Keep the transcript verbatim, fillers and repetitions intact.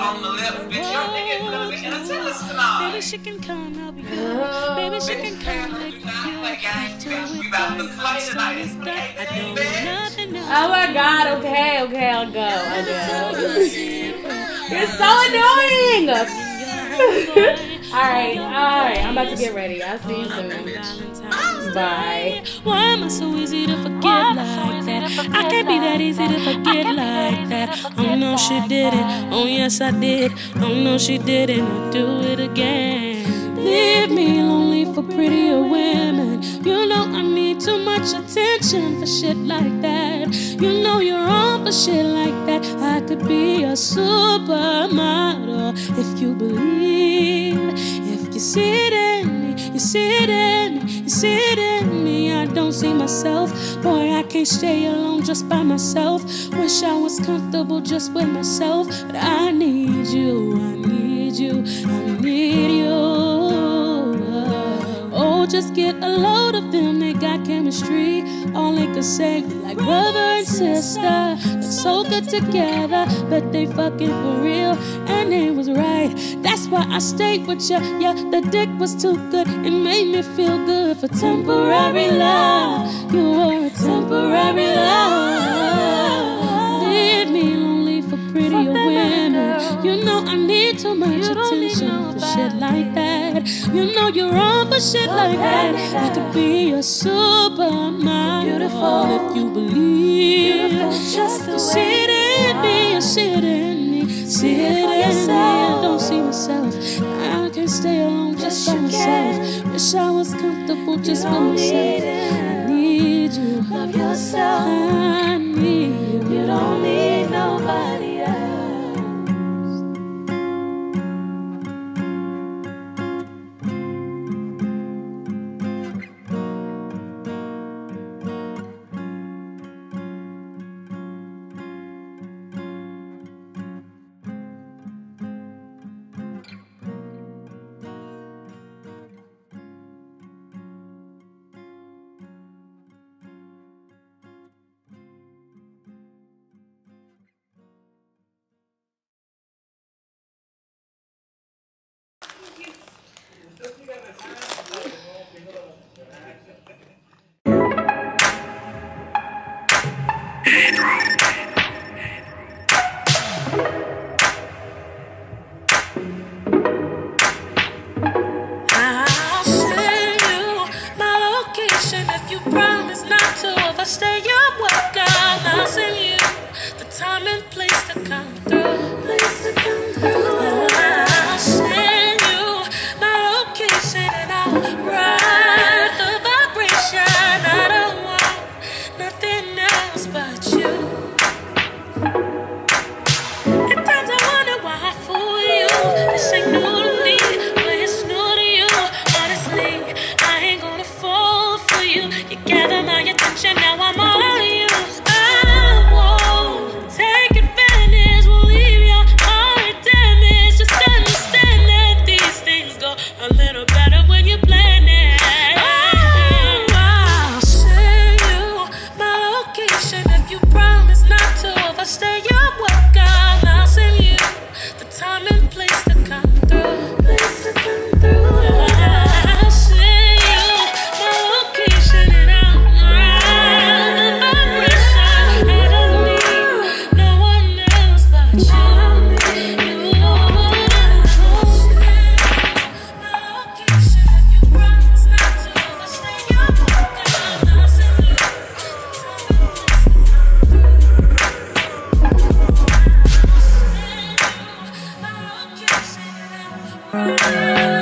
on the lip, bitch. Your nigga gonna be in a tennis tonight. Baby, she can come, I'll be good. Baby, she can come, I'll be good. We about to play tonight. I don't want nothing else. Oh my god, okay, okay, I'll go. I'll go. You're so annoying! Alright, alright, I'm about to get ready. I'll see you soon. Bye. Why am I so easy to forget like that? I can't be that easy to forget like that. Oh no, she didn't. Oh yes, I did. Oh no, she didn't. I'll do it again. Leave me lonely for prettier women. You know I need too much attention for shit like that. You know you're on for shit like that. I could be a supermodel if you believe. If you see it in me, you see it in me, you see it in me. I don't see myself. Boy, I can't stay alone just by myself. Wish I was comfortable just with myself. But I need you, I need you, I need you. Oh, just get a load of them, they got chemistry. All they could say, like brother and sister, look so good together, but they fucking for real, and they was right. That's why I stayed with ya. Yeah, the dick was too good, it made me feel good for temporary love. You were a temporary love. Leave me lonely for prettier women. You know I need too much attention for shit like that. You know you're on for shit like that. I could be a supermodel, beautiful if you believe. You see it in me, you see it in me, see it in me. I don't see myself. I can't stay alone just by myself. Wish I was comfortable just by myself. I need you. Love yourself. I need you. You don't need nobody else. I'll send you my location if you promise not to overstay your welcome. I'll send you the time and place to come through. Place to come through. I'll send you my location and I'll ride the vibration. I don't want nothing else but you. At times I wonder why I fool you. This ain't new to me, but it's new to you. Honestly, I ain't gonna fall for you. You gather my attention, now I'm all on you. I won't take advantage, won't leave your heart damaged. Just understand that these things go a little better when you plan it. Oh, I'll send you my location if you promise not to overstay your welcome. I'll send you the time and place to come through. Place to come through. I'll send you my location and I'll ride the vibration. I don't need no one else but you. You I'll send you my location if you promise not to overstay your welcome. I'll send you the time and place to come through. My location and I'll ride